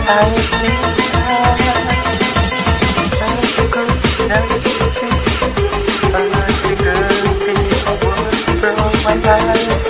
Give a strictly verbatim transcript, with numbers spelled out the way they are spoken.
I need to go down to see. I like to go, people would throw my eyes.